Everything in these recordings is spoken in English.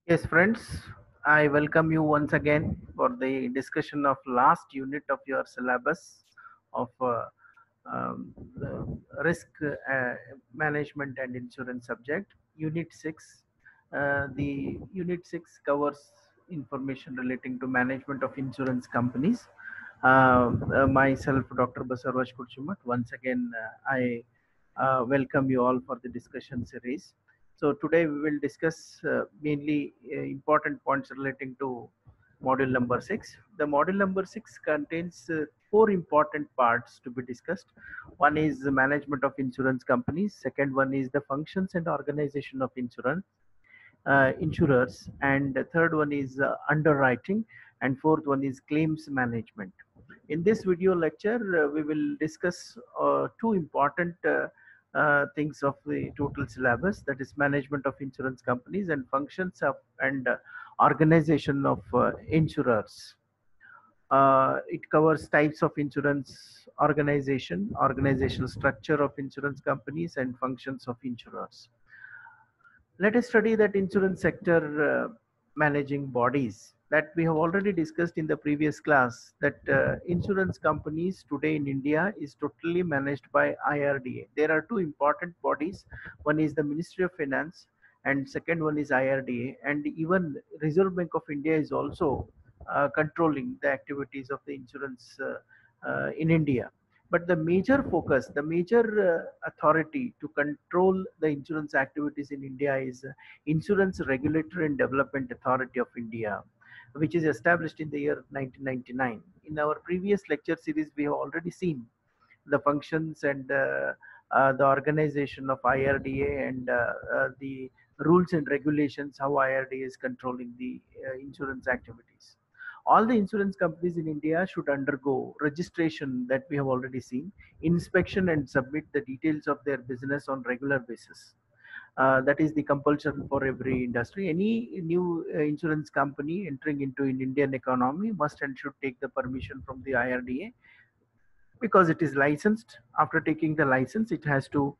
Yes, friends, I welcome you once again for the discussion of last unit of your syllabus of the risk management and insurance subject. Unit 6. The Unit 6 covers information relating to management of insurance companies. Myself, Dr. Basarwaj Kurchumat, once again, I welcome you all for the discussion series. So today we will discuss mainly important points relating to module number 6. The module number 6 contains four important parts to be discussed. One is the management of insurance companies. Second one is the functions and organization of insurers, and the third one is underwriting, and fourth one is claims management. In this video lecture, we will discuss two important things of the total syllabus, that is management of insurance companies and functions of and organization of insurers. It covers types of insurance organization, organizational structure of insurance companies, and functions of insurers. Let us study that insurance sector managing bodies that we have already discussed in the previous class, that insurance companies today in India is totally managed by IRDA. There are two important bodies. One is the Ministry of Finance and second one is IRDA, and even Reserve Bank of India is also controlling the activities of the insurance in India. But the major focus, the major authority to control the insurance activities in India is Insurance Regulatory and Development Authority of India, which is established in the year 1999. In our previous lecture series, we have already seen the functions and the organization of IRDA and the rules and regulations, how IRDA is controlling the insurance activities. All the insurance companies in India should undergo registration, that we have already seen, inspection, and submit the details of their business on regular basis. That is the compulsion for every industry. Any new insurance company entering into an Indian economy must and should take the permission from the IRDA, because it is licensed. After taking the license, it has to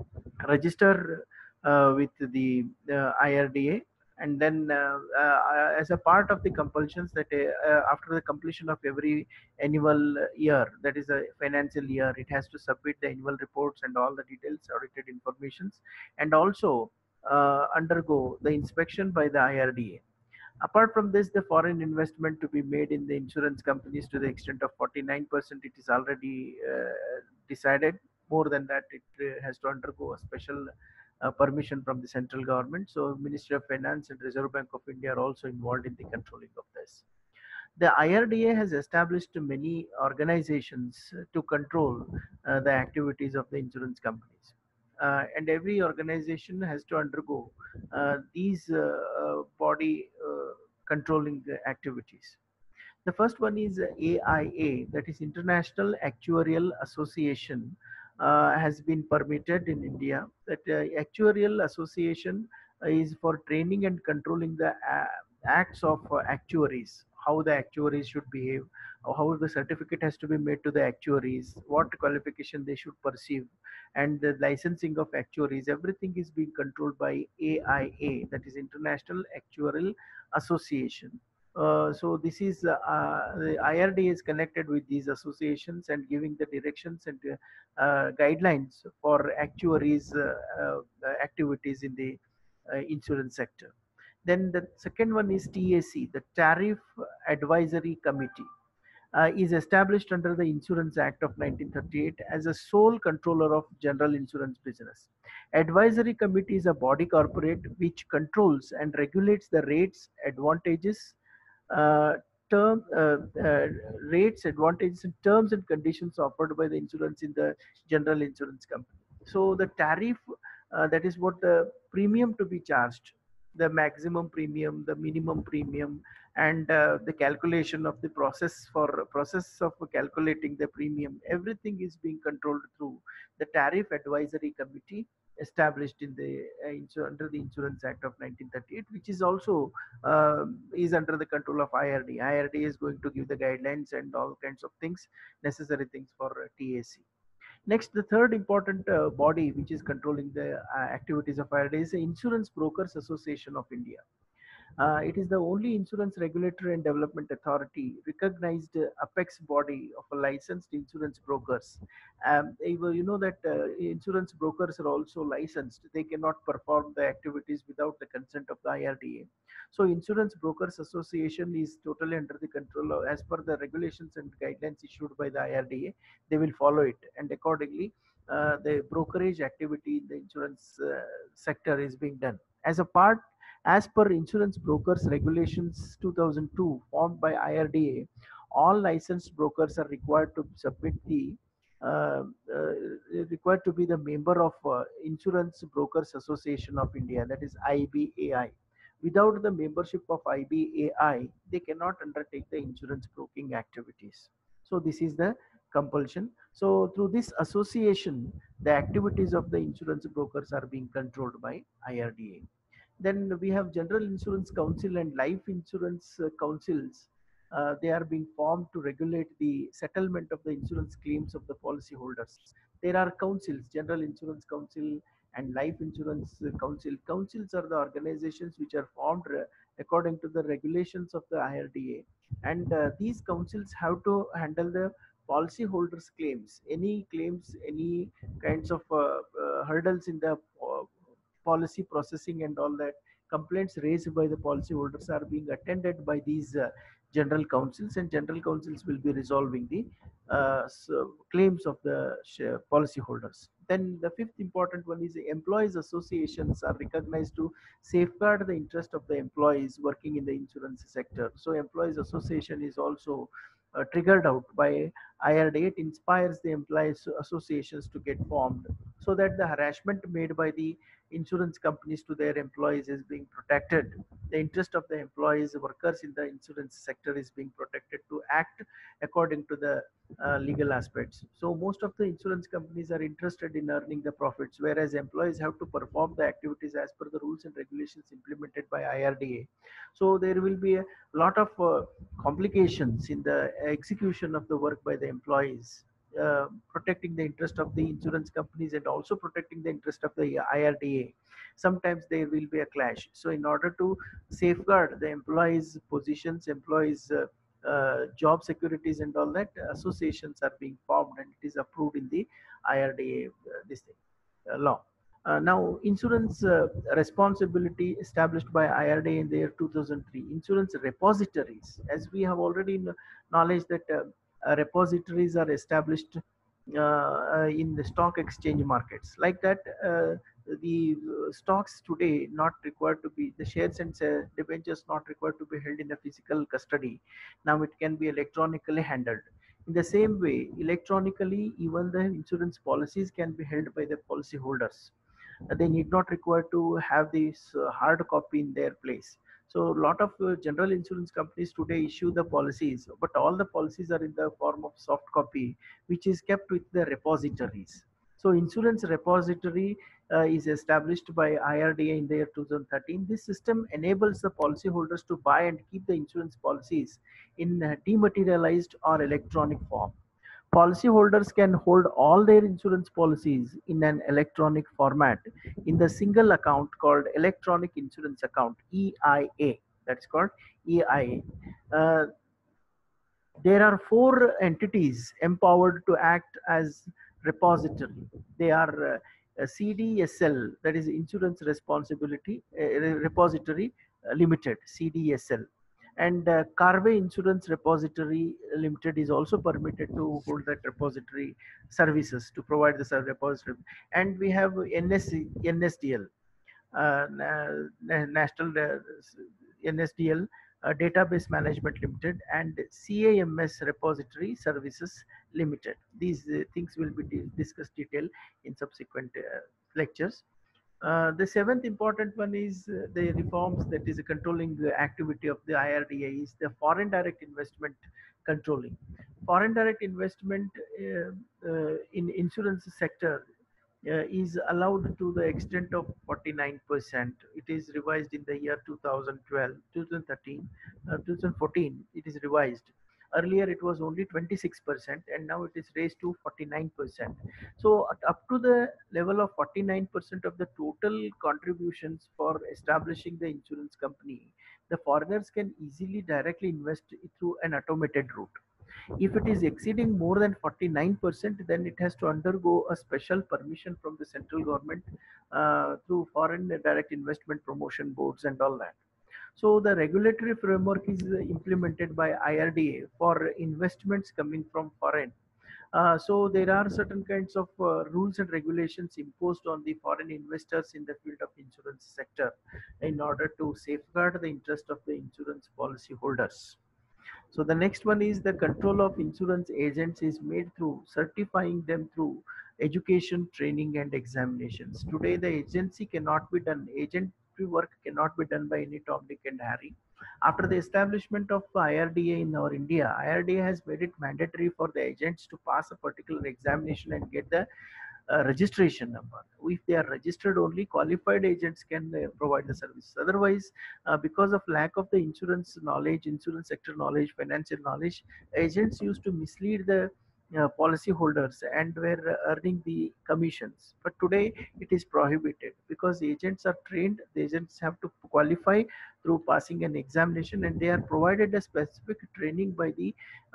register with the IRDA, and then as a part of the compulsions that after the completion of every annual year, that is a financial year, it has to submit the annual reports and all the details, audited informations, and also undergo the inspection by the IRDA. Apart from this, the foreign investment to be made in the insurance companies to the extent of 49%, it is already decided. More than that, it has to undergo a special permission from the central government. So, Ministry of Finance and Reserve Bank of India are also involved in the controlling of this. The IRDA has established many organizations to control the activities of the insurance companies. And every organization has to undergo these body controlling the activities. The first one is AIA, that is International Actuarial Association, has been permitted in India. That Actuarial Association is for training and controlling the acts of actuaries, how the actuaries should behave, how the certificate has to be made to the actuaries, what qualification they should pursue, and the licensing of actuaries. Everything is being controlled by AIA, that is International Actuarial Association. So this is the IRD is connected with these associations and giving the directions and guidelines for actuaries activities in the insurance sector. Then the second one is TAC, the Tariff Advisory Committee. Is established under the Insurance Act of 1938 as a sole controller of general insurance business. Advisory Committee is a body corporate which controls and regulates the rates, advantages, uh, term rates, advantages, and terms and conditions offered by the insurance in the general insurance company. So the tariff, that is what the premium to be charged, the maximum premium, the minimum premium, and the calculation of the process of calculating the premium, everything is being controlled through the Tariff Advisory Committee established in the under the Insurance Act of 1938, which is also is under the control of IRD. IRD is going to give the guidelines and all kinds of things, necessary things for TAC. Next, the third important body which is controlling the activities of IRD is the Insurance Brokers Association of India. It is the only insurance regulatory and development authority recognized apex body of a licensed insurance brokers. You know that insurance brokers are also licensed. They cannot perform the activities without the consent of the IRDA. So, Insurance Brokers Association is totally under the control of, as per the regulations and guidelines issued by the IRDA. They will follow it, and accordingly, the brokerage activity in the insurance sector is being done. As per Insurance Brokers Regulations 2002, formed by IRDA, all licensed brokers are required to submit the uh, uh, required to be the member of Insurance Brokers Association of India, that is IBAI. Without the membership of IBAI, they cannot undertake the insurance broking activities. So this is the compulsion. So through this association, the activities of the insurance brokers are being controlled by IRDA. Then we have General Insurance Council and Life Insurance Councils. They are being formed to regulate the settlement of the insurance claims of the policyholders. There are councils, General Insurance Council and Life Insurance Council. Councils are the organizations which are formed according to the regulations of the IRDA. And these councils have to handle the policyholders' claims, any claims, any kinds of hurdles in the policy processing and all that. Complaints raised by the policyholders are being attended by these general councils, and general councils will be resolving the claims of the policyholders. Then the fifth important one is the employees associations are recognized to safeguard the interest of the employees working in the insurance sector. So employees association is also triggered out by IRDA. It inspires the employees associations to get formed so that the harassment made by the insurance companies to their employees is being protected. The interest of the employees, workers in the insurance sector is being protected to act according to the legal aspects. So most of the insurance companies are interested in earning the profits, whereas employees have to perform the activities as per the rules and regulations implemented by IRDA. So there will be a lot of complications in the execution of the work by the employees, protecting the interest of the insurance companies and also protecting the interest of the IRDA. Sometimes there will be a clash. So, in order to safeguard the employees' positions, employees' job securities, and all that, associations are being formed, and it is approved in the IRDA this thing, law. Now, insurance responsibility established by IRDA in the year 2003. Insurance repositories, as we have already knowledge that repositories are established in the stock exchange markets. Like that, the stocks today not required to be, the shares and debentures not required to be held in a physical custody. Now it can be electronically handled. In the same way, electronically, even the insurance policies can be held by the policyholders. They need not require to have this hard copy in their place. So a lot of general insurance companies today issue the policies, but all the policies are in the form of soft copy, which is kept with the repositories. So insurance repository is established by IRDA in the year 2013. This system enables the policyholders to buy and keep the insurance policies in dematerialized or electronic form. Policyholders can hold all their insurance policies in an electronic format in the single account called Electronic Insurance Account (EIA). That's called EIA. Uh, there are four entities empowered to act as repository. They are CDSL, that is Insurance Responsibility Repository Limited, CDSL, and Carve Insurance Repository Limited is also permitted to hold that repository services, to provide the repository. And we have NSDL, National NSDL Database Management Limited, and CAMS Repository Services Limited. These things will be discussed detail in subsequent lectures. The seventh important one is the reforms, that is controlling the activity of the IRDA, is the foreign direct investment controlling. Foreign direct investment in insurance sector is allowed to the extent of 49%. It is revised in the year 2012, 2013, 2014. It is revised. Earlier it was only 26%, and now it is raised to 49%. So up to the level of 49% of the total contributions for establishing the insurance company, the foreigners can easily directly invest through an automated route. If it is exceeding more than 49%, then it has to undergo a special permission from the central government through foreign direct investment promotion boards and all that. So the regulatory framework is implemented by IRDA for investments coming from foreign. So there are certain kinds of rules and regulations imposed on the foreign investors in the field of insurance sector in order to safeguard the interest of the insurance policy holders. So the next one is the control of insurance agents is made through certifying them through education, training, and examinations. Today, the agency cannot be done. Agentry work cannot be done by any Tom, Dick, and Harry. After the establishment of IRDA in our India, IRDA has made it mandatory for the agents to pass a particular examination and get the registration number. If they are registered, only qualified agents can provide the service. Otherwise, because of lack of the insurance knowledge, insurance sector knowledge, financial knowledge, agents used to mislead the policy holders and were earning the commissions. But today it is prohibited because agents are trained. The agents have to qualify through passing an examination, and they are provided a specific training by the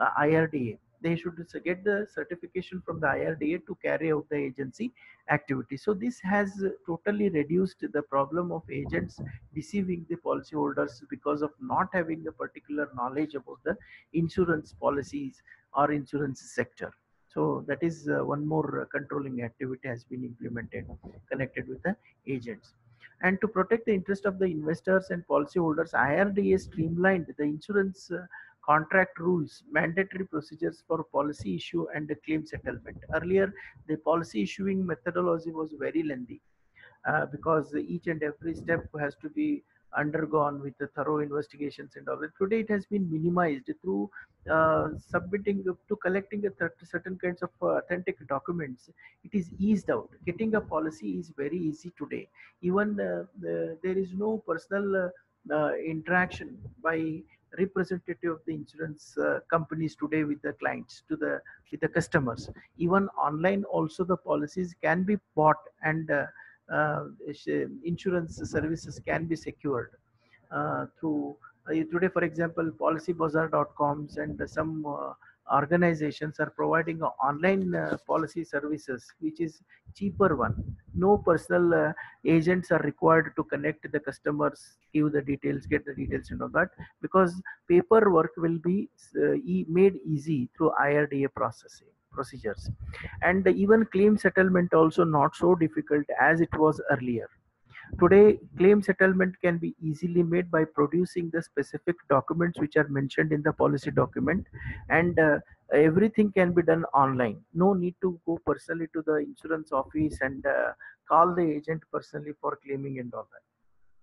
IRDA. They should get the certification from the IRDA to carry out the agency activity. So this has totally reduced the problem of agents deceiving the policyholders because of not having the particular knowledge about the insurance policies or insurance sector. So that is one more controlling activity has been implemented connected with the agents. And to protect the interest of the investors and policyholders, IRDA streamlined the insurance contract rules, mandatory procedures for policy issue and the claim settlement. Earlier, the policy issuing methodology was very lengthy because each and every step has to be undergone with the thorough investigations and all that. Today, it has been minimized through submitting to collecting a certain kinds of authentic documents. It is eased out. Getting a policy is very easy today. Even there is no personal interaction by representative of the insurance companies today with the clients to the with the customers. Even online also the policies can be bought and uh, insurance services can be secured through today, for example, policybazaar.coms and some organizations are providing online policy services which is cheaper one. No personal agents are required to connect the customers, give the details, get the details and all that, because paperwork will be made easy through IRDA processing procedures. And even claim settlement also not so difficult as it was earlier. Today, claim settlement can be easily made by producing the specific documents which are mentioned in the policy document, and everything can be done online. No need to go personally to the insurance office and call the agent personally for claiming and all that.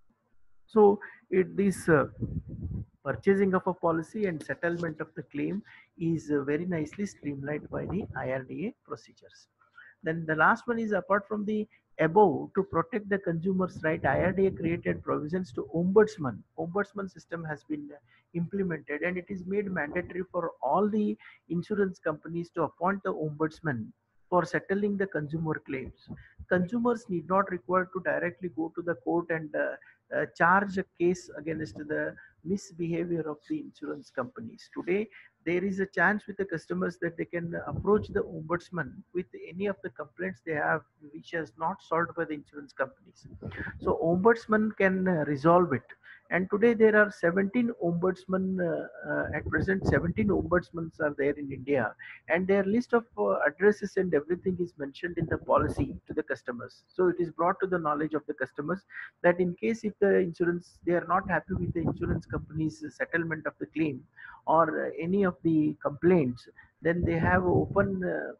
So, this purchasing of a policy and settlement of the claim is very nicely streamlined by the IRDA procedures. Then the last one is, apart from the above, to protect the consumers' right, IRDA created provisions to ombudsman. Ombudsman system has been implemented, and it is made mandatory for all the insurance companies to appoint the ombudsman for settling the consumer claims. Consumers need not require to directly go to the court and charge a case against the misbehavior of the insurance companies. Today, there is a chance with the customers that they can approach the ombudsman with any of the complaints they have which is not solved by the insurance companies. So ombudsman can resolve it. And today there are 17 ombudsman at present. 17 ombudsmans are there in India, and their list of addresses and everything is mentioned in the policy to the customers. So it is brought to the knowledge of the customers that in case if the insurance, they are not happy with the insurance company's settlement of the claim or any of the complaints, then they have open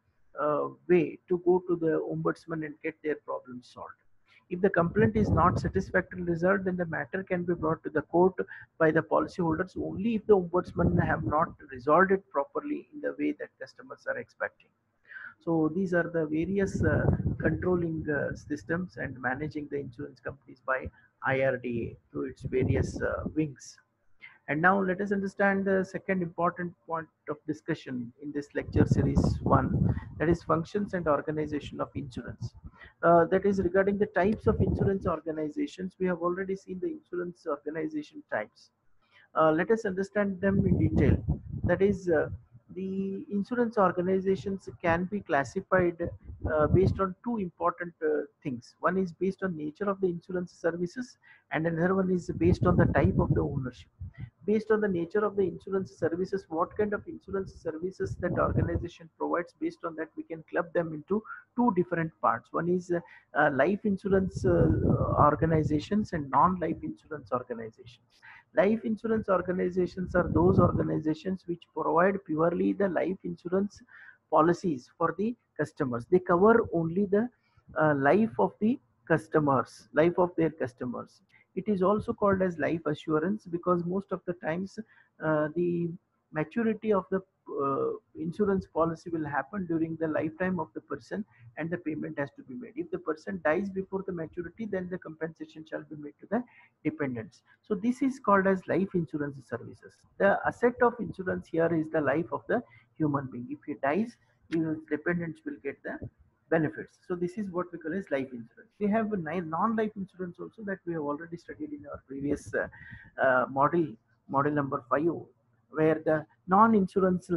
way to go to the ombudsman and get their problems solved. If the complaint is not satisfactorily resolved, then the matter can be brought to the court by the policyholders only if the ombudsman have not resolved it properly in the way that customers are expecting. So these are the various controlling systems and managing the insurance companies by IRDA through its various wings. And now let us understand the second important point of discussion in this lecture series 1, that is functions and organization of insurance. That is regarding the types of insurance organizations. We have already seen the insurance organization types. Let us understand them in detail. That is, the insurance organizations can be classified based on two important things. One is based on nature of the insurance services, and another one is based on the type of the ownership. Based on the nature of the insurance services, what kind of insurance services that organization provides, based on that we can club them into two different parts. One is life insurance organizations and non-life insurance organizations. Life insurance organizations are those organizations which provide purely the life insurance policies for the customers. They cover only the life of the customers, life of their customers. It is also called as life assurance because most of the times the maturity of the insurance policy will happen during the lifetime of the person, and the payment has to be made. If the person dies before the maturity, then the compensation shall be made to the dependents. So this is called as life insurance services. The asset of insurance here is the life of the human being. If he dies, his dependents will get the benefits. So this is what we call as life insurance. We have a non-life insurance also that we have already studied in our previous model number 5, where the non-insurance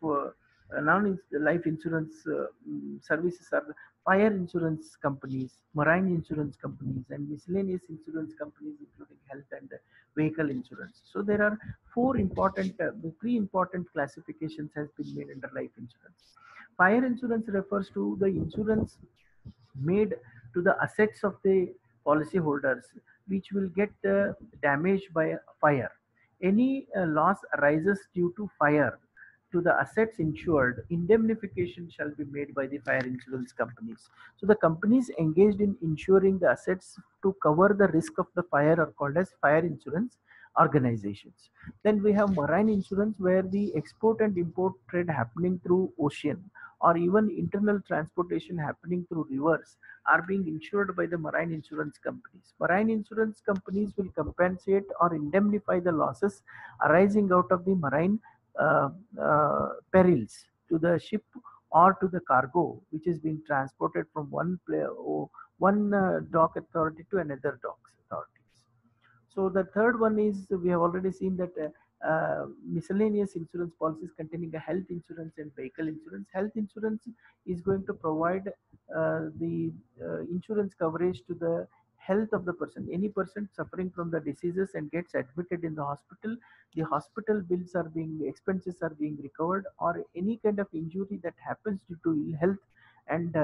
life insurance services are fire insurance companies, marine insurance companies, and miscellaneous insurance companies, including health and vehicle insurance. So there are three important classifications has been made under life insurance. Fire insurance refers to the insurance made to the assets of the policyholders which will get damaged by a fire. Any loss arises due to fire to the assets insured, indemnification shall be made by the fire insurance companies. So the companies engaged in insuring the assets to cover the risk of the fire are called as fire insurance organizations. Then we have marine insurance, where the export and import trade happening through ocean or even internal transportation happening through rivers are being insured by the marine insurance companies. Marine insurance companies will compensate or indemnify the losses arising out of the marine uh, perils to the ship or to the cargo which is being transported from one dock authority to another dock authorities. So the third one is, we have already seen that miscellaneous insurance policies containing a health insurance and vehicle insurance. Health insurance is going to provide the insurance coverage to the health of the person. Any person suffering from the diseases and gets admitted in the hospital, the hospital bills are being, expenses are being recovered, or any kind of injury that happens due to ill health and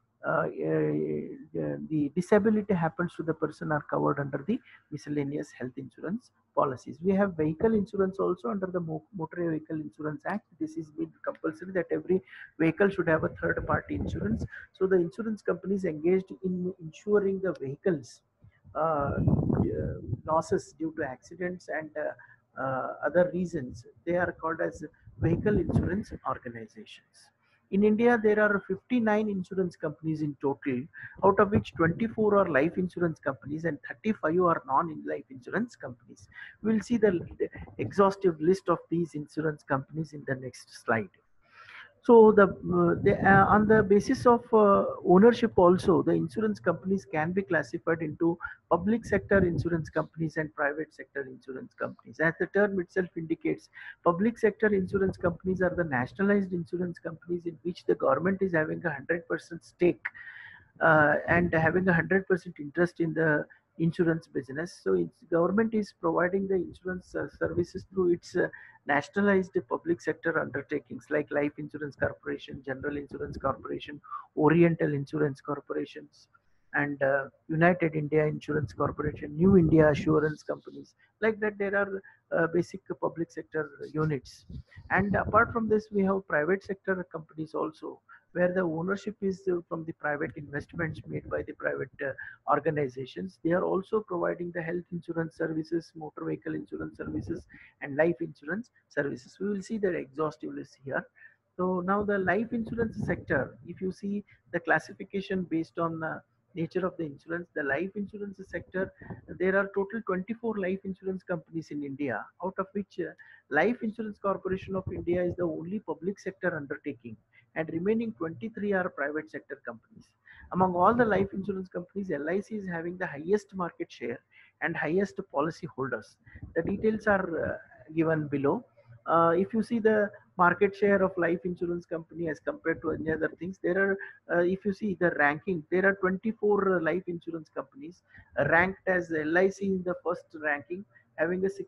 the disability happens to the person are covered under the miscellaneous health insurance policies. We have vehicle insurance also under the Motor Vehicle Insurance Act. This is made compulsory that every vehicle should have a third party insurance. So the insurance companies engaged in insuring the vehicles losses due to accidents and other reasons, they are called as vehicle insurance organizations. In India, there are 59 insurance companies in total, out of which 24 are life insurance companies and 35 are non-life insurance companies. We'll see the exhaustive list of these insurance companies in the next slide. So on the basis of ownership also, the insurance companies can be classified into public sector insurance companies and private sector insurance companies. As the term itself indicates, public sector insurance companies are the nationalized insurance companies in which the government is having a 100% stake and having a 100% interest in the insurance business. So its government is providing the insurance services through its nationalized public sector undertakings like Life Insurance Corporation, General Insurance Corporation, Oriental Insurance Corporations, and United India Insurance Corporation, New India Assurance Companies. Like that, there are basic public sector units. And apart from this, we have private sector companies also, where the ownership is from the private investments made by the private organizations. They are also providing the health insurance services, motor vehicle insurance services, and life insurance services. We will see the exhaustive list here. So now the life insurance sector, if you see the classification based on nature of the insurance. The life insurance sector, there are total 24 life insurance companies in India, out of which Life Insurance Corporation of India is the only public sector undertaking, and remaining 23 are private sector companies. Among all the life insurance companies, LIC is having the highest market share and highest policy holders. The details are given below. If you see the market share of life insurance company as compared to any other things, there are, if you see the ranking, there are 24 life insurance companies ranked as LIC in the first ranking, having a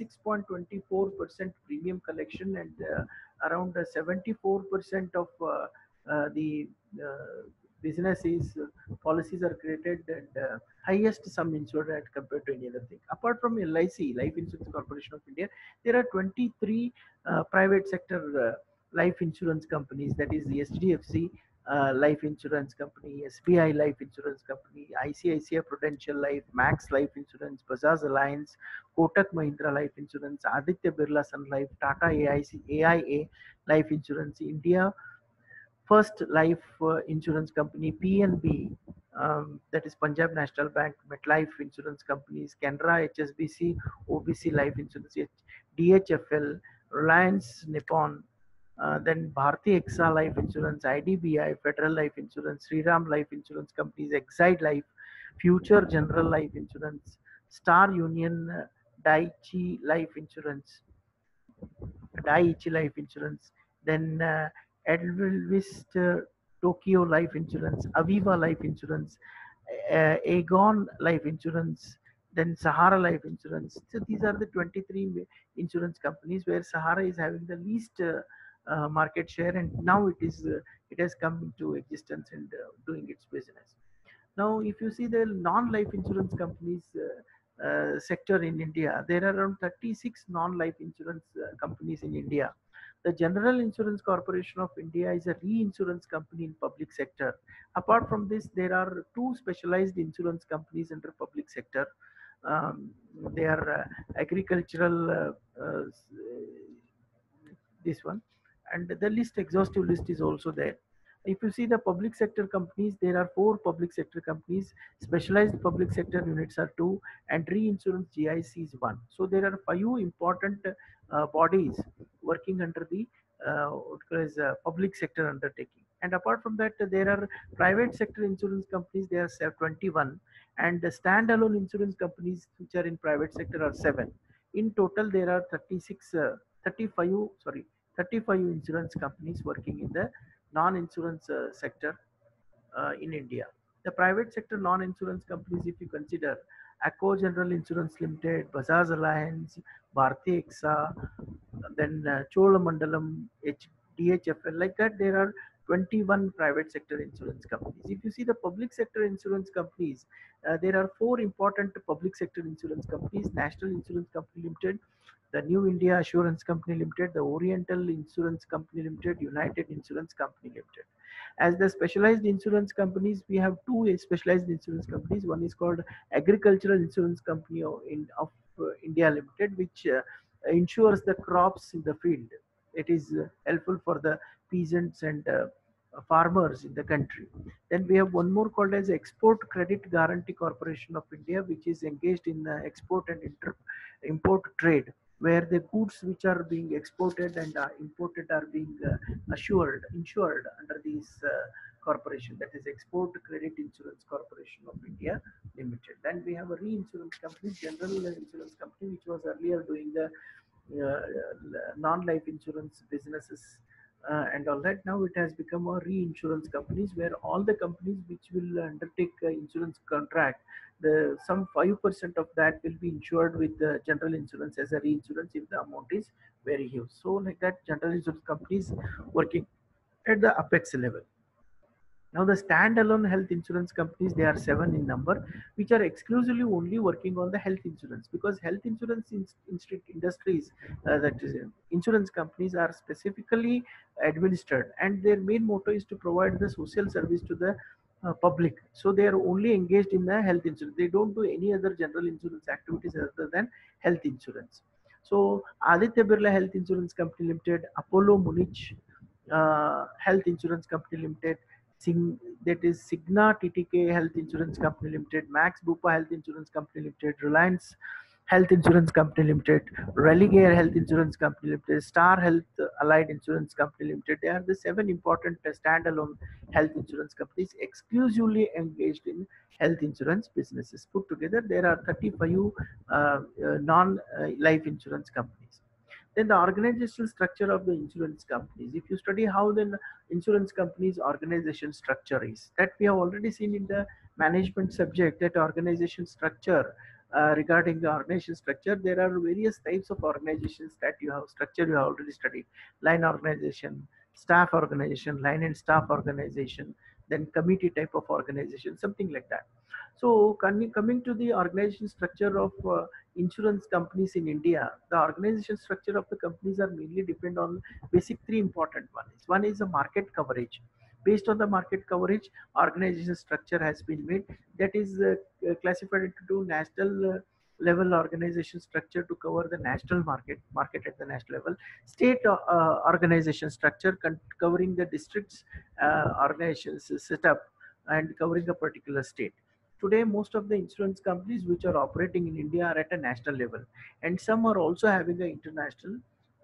66.24% premium collection, and around 74% of the business is policies are created, and highest sum insured as compared to any other thing. Apart from LIC, Life Insurance Corporation of India, there are 23 private sector life insurance companies, that is the HDFC Life Insurance Company, SBI Life Insurance Company, ICICI Prudential Life, Max Life Insurance, Bajaj Alliance, Kotak Mahindra Life Insurance, Aditya Birla Sun Life, Tata AIC, AIA Life Insurance, India First Life Insurance Company, PNB, that is Punjab National Bank, MetLife Insurance Companies, Canara, HSBC, OBC Life Insurance, DHFL, Reliance Nippon, then Bharti Exa Life Insurance, IDBI, Federal Life Insurance, Sriram Life Insurance Companies, Exide Life, Future General Life Insurance, Star Union, Daiichi Life Insurance, Daiichi Life Insurance, then Edelweiss Tokyo Life Insurance, Aviva Life Insurance, Aegon Life Insurance, then Sahara Life Insurance. So these are the 23 insurance companies where Sahara is having the least market share, and now it has come into existence and doing its business. Now, if you see the non-life insurance companies sector in India, there are around 36 non-life insurance companies in India. The General Insurance Corporation of India is a reinsurance company in public sector. Apart from this, there are two specialized insurance companies under public sector. Um, they are agricultural, this one, and the list, exhaustive list, is also there. If you see the public sector companies, there are four public sector companies, specialized public sector units are two, and reinsurance GIC is one. So there are five important bodies working under the public sector undertaking. And apart from that, there are private sector insurance companies, there are 21, and the standalone insurance companies which are in private sector are 7. In total, there are 36, 35, sorry, 35 insurance companies working in the non-insurance sector in India. The private sector non-insurance companies, if you consider Acco General Insurance Limited, Bajaj Alliance, Bharti Exa, then Cholamandalam, DHFL, like that, there are 21 private sector insurance companies. If you see the public sector insurance companies, there are four important public sector insurance companies: National Insurance Company Limited, the New India Assurance Company Limited, the Oriental Insurance Company Limited, United Insurance Company Limited. As the specialized insurance companies, we have two specialized insurance companies. One is called Agricultural Insurance Company of India Limited, which insures the crops in the field. It is helpful for the peasants and farmers in the country. Then we have one more called as Export Credit Guarantee Corporation of India, which is engaged in export and import trade, where the goods which are being exported and imported are being insured under this corporation, that is Export Credit Insurance Corporation of India Limited. Then we have a reinsurance company, General Insurance Company, which was earlier doing the uh, non-life insurance businesses and all that. Now it has become a reinsurance companies, where all the companies which will undertake insurance contract, the some 5% of that will be insured with the general insurance as a reinsurance if the amount is very huge. So like that, general insurance companies working at the apex level. Now the standalone health insurance companies, they are 7 in number, which are exclusively only working on the health insurance, because health insurance industries, that is insurance companies, are specifically administered, and their main motto is to provide the social service to the public. So they are only engaged in the health insurance. They don't do any other general insurance activities other than health insurance. So Aditya Birla Health Insurance Company Limited, Apollo Munich Health Insurance Company Limited, that is Cigna TTK Health Insurance Company Limited, Max Bupa Health Insurance Company Limited, Reliance Health Insurance Company Limited, Religare Health Insurance Company Limited, Star Health Allied Insurance Company Limited. They are the seven important standalone health insurance companies exclusively engaged in health insurance businesses. Put together, there are 35 non-life insurance companies. Then the organizational structure of the insurance companies. If you study how the insurance companies organization structure is, that we have already seen in the management subject, that organization structure, regarding the organization structure, there are various types of organizations that you have structure you have already studied: line organization, staff organization, line and staff organization, then committee type of organization, something like that. So coming to the organization structure of insurance companies in India, the organization structure of the companies are mainly depend on basic three important ones. One is the market coverage. Based on the market coverage, organization structure has been made. That is classified into two: national level organization structure to cover the national market at the national level, state organization structure covering the districts organizations set up and covering a particular state. Today, most of the insurance companies which are operating in India are at a national level, and some are also having an international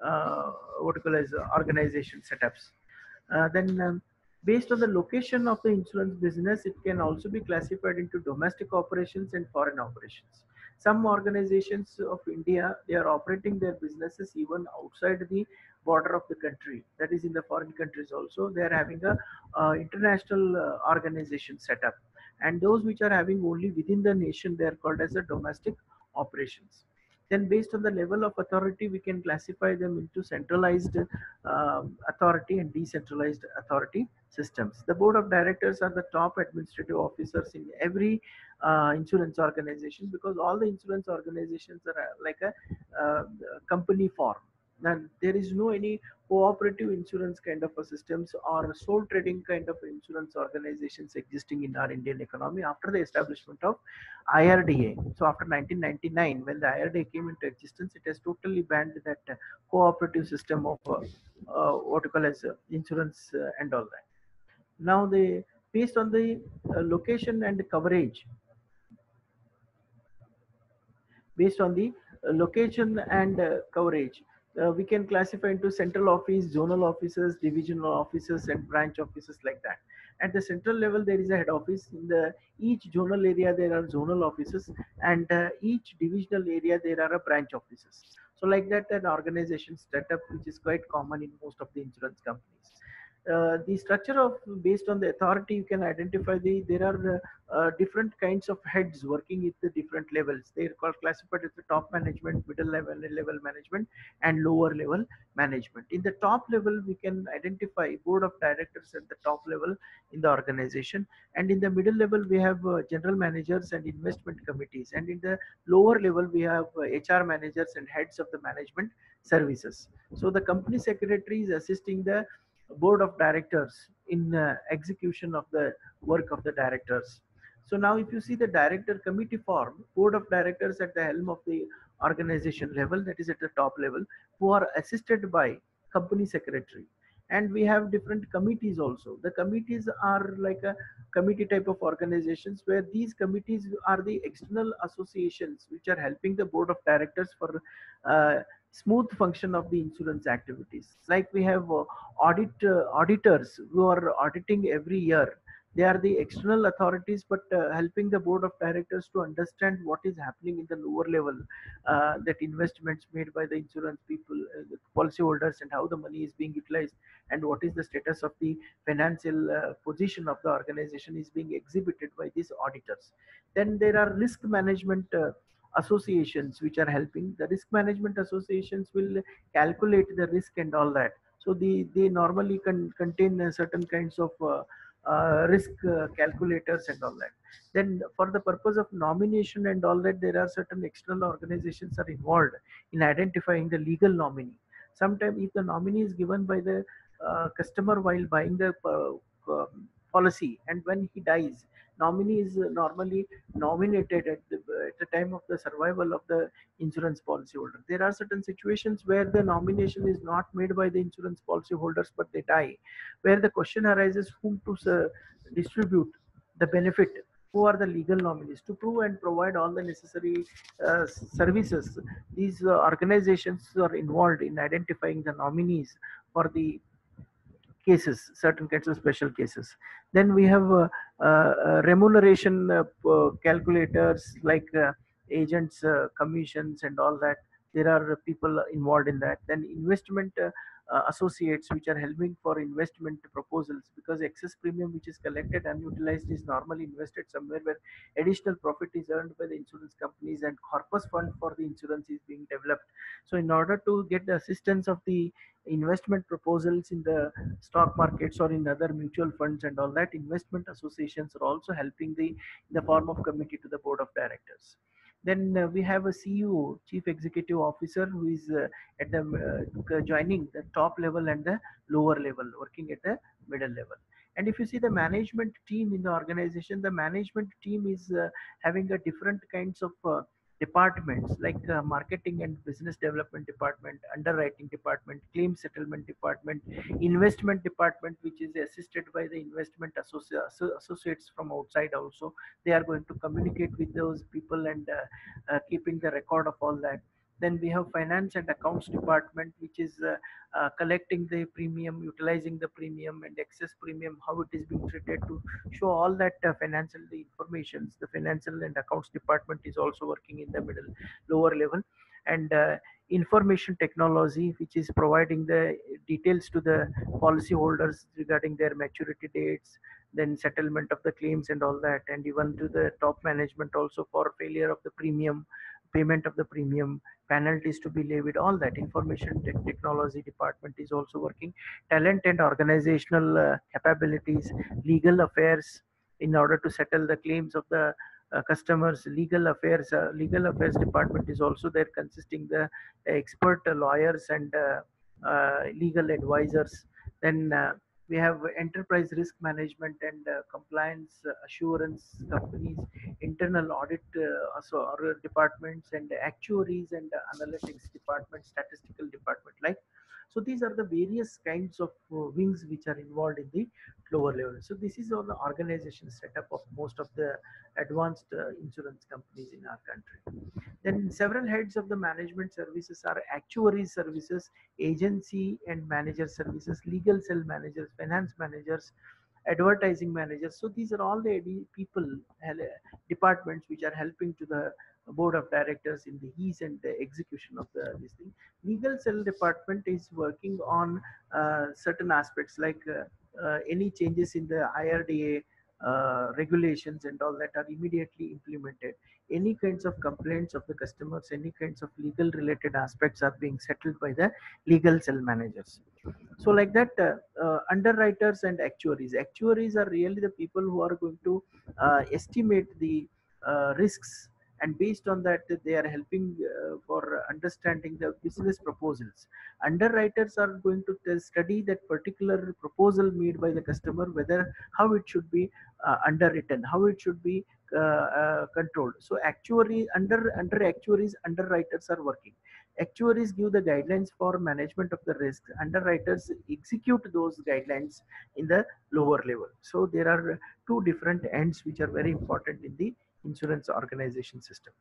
what you call as organization setups. Then, based on the location of the insurance business, it can also be classified into domestic operations and foreign operations. Some organizations of India, they are operating their businesses even outside the border of the country. That is, in the foreign countries also, they are having a international organization setup. And those which are having only within the nation, they are called as a domestic operations. Then, based on the level of authority, we can classify them into centralized authority and decentralized authority systems. The board of directors are the top administrative officers in every insurance organization, because all the insurance organizations are like a company form. And there is no any cooperative insurance kind of a systems or sole trading kind of insurance organizations existing in our Indian economy after the establishment of IRDA. So after 1999, when the IRDA came into existence, it has totally banned that cooperative system of what you call as insurance and all that. Now, they based on the location and coverage, based on the location and coverage, we can classify into central office, zonal offices, divisional offices, and branch offices, like that. At the central level, there is a head office. In the each zonal area, there are zonal offices, and each divisional area, there are a branch offices. So like that, an organization setup which is quite common in most of the insurance companies. The structure of based on the authority, you can identify there are different kinds of heads working at the different levels. They are called classified as the top management, middle level management, and lower level management. In the top level, we can identify board of directors at the top level in the organization, and in the middle level we have general managers and investment committees, and in the lower level we have HR managers and heads of the management services. So the company secretary is assisting the board of directors in execution of the work of the directors. So now if you see the director committee form, board of directors at the helm of the organization level, that is at the top level, who are assisted by company secretary. And we have different committees also. The committees are like a committee type of organizations, where these committees are the external associations which are helping the board of directors for smooth function of the insurance activities. Like we have auditors who are auditing every year. They are the external authorities, but helping the board of directors to understand what is happening in the lower level, that investments made by the insurance people, the policyholders, and how the money is being utilized, and what is the status of the financial position of the organization is being exhibited by these auditors. Then there are risk management associations which are helping. The risk management associations will calculate the risk and all that. So they normally contain certain kinds of risk calculators and all that. Then for the purpose of nomination and all that, there are certain external organizations are involved in identifying the legal nominee. Sometimes if the nominee is given by the customer while buying the policy, and when he dies, nominee is normally nominated at the time of the survival of the insurance policyholder. There are certain situations where the nomination is not made by the insurance policyholders, but they die, where the question arises whom to distribute the benefit, who are the legal nominees to prove and provide all the necessary services. These organizations are involved in identifying the nominees for the cases, certain kinds of special cases. Then we have remuneration calculators like agents, commissions, and all that. There are people involved in that. Then investment associates, which are helping for investment proposals, because excess premium which is collected unutilized is normally invested somewhere where additional profit is earned by the insurance companies, and corpus fund for the insurance is being developed. So in order to get the assistance of the investment proposals in the stock markets or in other mutual funds and all that, investment associations are also helping the in the form of committee to the board of directors. Then we have a CEO, chief executive officer, who is at the joining the top level and the lower level, working at the middle level. And if you see the management team in the organization, the management team is having a different kinds of departments like marketing and business development department, underwriting department, claim settlement department, investment department, which is assisted by the investment associates from outside also. They are going to communicate with those people and keeping the record of all that. Then we have finance and accounts department, which is collecting the premium, utilizing the premium and excess premium, how it is being treated, to show all that financial informations. The financial and accounts department is also working in the middle, lower level. And information technology, which is providing the details to the policy holders regarding their maturity dates, then settlement of the claims and all that, and even to the top management also for failure of the premium, payment of the premium, penalties to be levied, all that. Information technology department is also working. Talent and organizational capabilities, legal affairs, in order to settle the claims of the customers. Legal affairs department is also there, consisting the expert lawyers and legal advisors. Then we have enterprise risk management and compliance assurance companies, internal audit or departments, and actuaries and analytics department, statistical department, like. So these are the various kinds of wings which are involved in the lower level. So this is all the organization setup of most of the advanced insurance companies in our country. Then several heads of the management services are actuary services, agency and manager services, legal cell managers, finance managers, advertising managers. So these are all the people, departments which are helping to the board of directors in the ease and the execution of the this thing. Legal cell department is working on certain aspects like any changes in the IRDA regulations and all that are immediately implemented. Any kinds of complaints of the customers, any kinds of legal related aspects are being settled by the legal cell managers. So like that, underwriters and actuaries are really the people who are going to estimate the risks, and based on that they are helping for understanding the business proposals. Underwriters are going to study that particular proposal made by the customer, whether how it should be underwritten, how it should be controlled. So under actuaries, underwriters are working. Actuaries give the guidelines for management of the risk. Underwriters execute those guidelines in the lower level. So there are two different ends which are very important in the insurance organization system.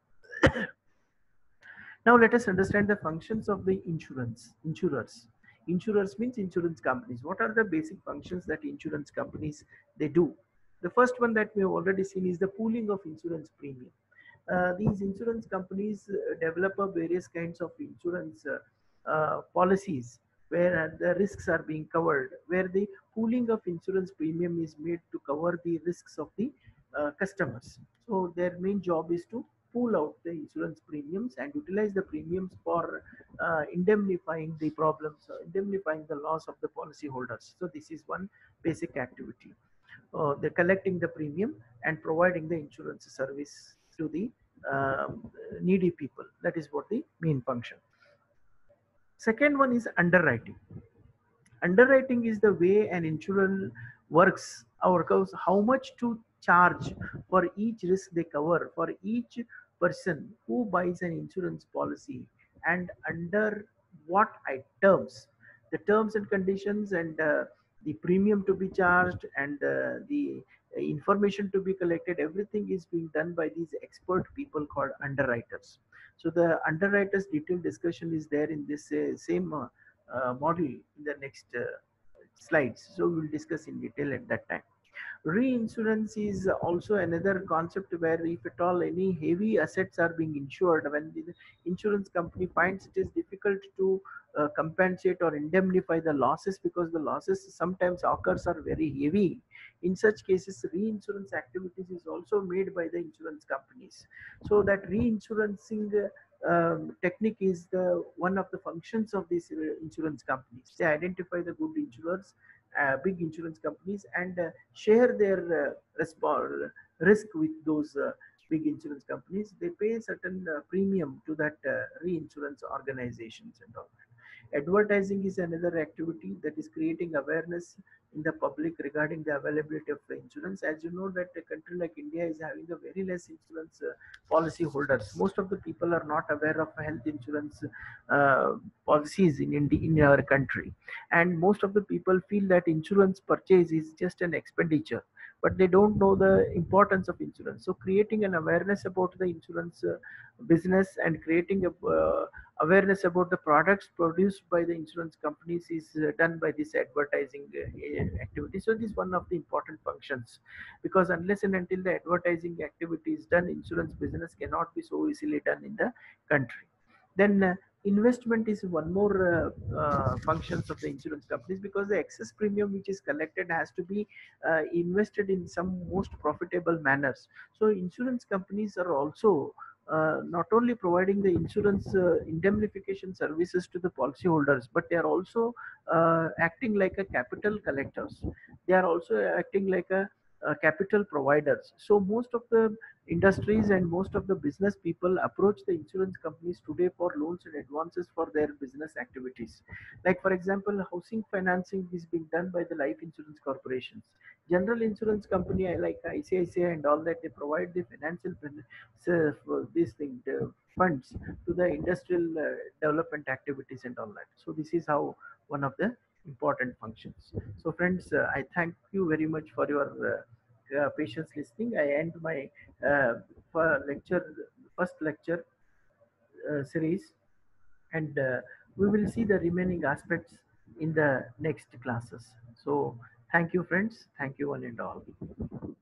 Now let us understand the functions of the insurers. Insurers means insurance companies. What are the basic functions that insurance companies they do? The first one that we have already seen is the pooling of insurance premium. These insurance companies develop various kinds of insurance policies where the risks are being covered, where the pooling of insurance premium is made to cover the risks of the customers. So their main job is to pool out the insurance premiums and utilize the premiums for indemnifying the problems, indemnifying the loss of the policy holders. So this is one basic activity. They're collecting the premium and providing the insurance service to the needy people. That is what the main function. Second one is underwriting. Underwriting is the way an insurer works our course, how much to charge for each risk they cover for each person who buys an insurance policy, and under what terms, the terms and conditions, and the premium to be charged, and the information to be collected. Everything is being done by these expert people called underwriters. So the underwriters detailed discussion is there in this same model in the next slides. So we will discuss in detail at that time. Reinsurance is also another concept where if at all any heavy assets are being insured, when the insurance company finds it is difficult to compensate or indemnify the losses, because the losses sometimes occurs are very heavy. In such cases, reinsurance activities is also made by the insurance companies. So that reinsurencing technique is the one of the functions of these insurance companies. They identify the good insurers, big insurance companies, and share their risk with those big insurance companies. They pay certain premium to that reinsurance organizations and all. Advertising is another activity that is creating awareness in the public regarding the availability of the insurance. As you know, that a country like India is having a very less insurance policy holders. Most of the people are not aware of health insurance uh, policies in India, in our country, and most of the people feel that insurance purchase is just an expenditure, but they don't know the importance of insurance. So creating an awareness about the insurance business, and creating a awareness about the products produced by the insurance companies is done by this advertising activity. So this is one of the important functions, because unless and until the advertising activity is done, insurance business cannot be so easily done in the country. Then investment is one more functions of the insurance companies, because the excess premium which is collected has to be invested in some most profitable manners. So insurance companies are also not only providing the insurance indemnification services to the policyholders, but they are also acting like a capital collectors. They are also acting like a capital providers. So most of the industries and most of the business people approach the insurance companies today for loans and advances for their business activities. Like for example, housing financing is being done by the life insurance corporations. General insurance company like ICICI and all that, they provide the financial for this thing, the funds to the industrial development activities and all that. So this is how one of the important functions. So friends, I thank you very much for your patience listening. I end my lecture, first lecture series, and we will see the remaining aspects in the next classes. So thank you friends, thank you one and all.